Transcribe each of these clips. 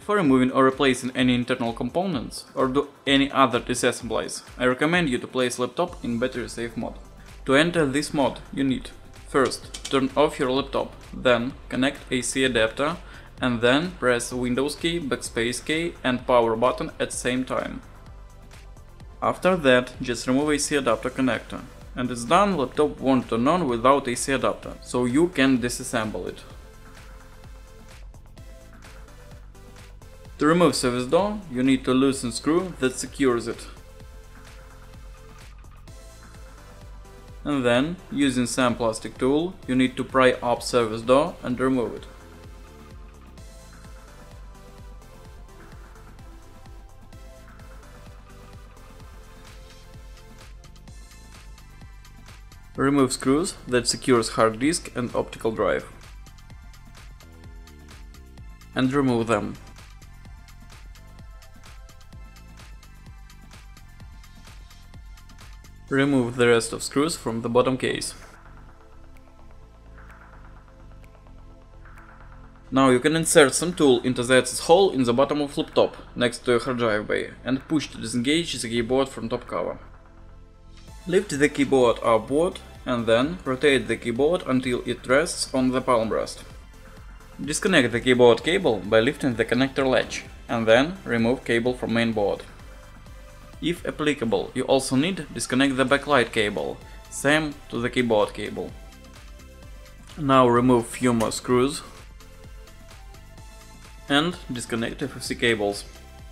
Before removing or replacing any internal components or do any other disassemblies, I recommend you to place laptop in battery safe mode. To enter this mode, you need first turn off your laptop, then connect AC adapter and then press Windows key, backspace key and power button at the same time. After that, just remove AC adapter connector. And it's done, laptop won't turn on without AC adapter, so you can disassemble it. To remove service door, you need to loosen screw that secures it. And then, using some plastic tool, you need to pry up service door and remove it. Remove screws that secures hard disk and optical drive. And remove them. Remove the rest of screws from the bottom case. Now you can insert some tool into the access hole in the bottom of laptop, next to a hard drive bay, and push to disengage the keyboard from top cover. Lift the keyboard upward and then rotate the keyboard until it rests on the palm rest. Disconnect the keyboard cable by lifting the connector latch, and then remove cable from main board. If applicable, you also need to disconnect the backlight cable, same to the keyboard cable. Now remove few more screws and disconnect FC cables.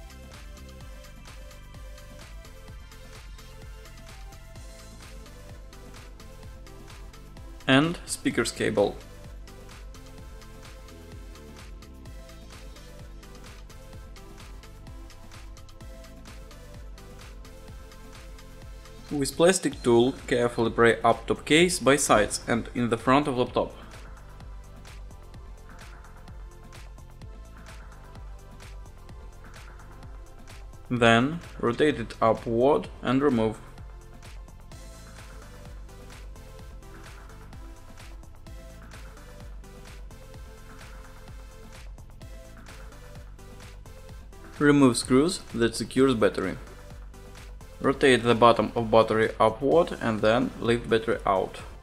And speakers cable. With plastic tool, carefully pry up top case by sides and in the front of laptop. Then rotate it upward and remove. Remove screws that secures battery. Rotate the bottom of battery upward and then lift battery out.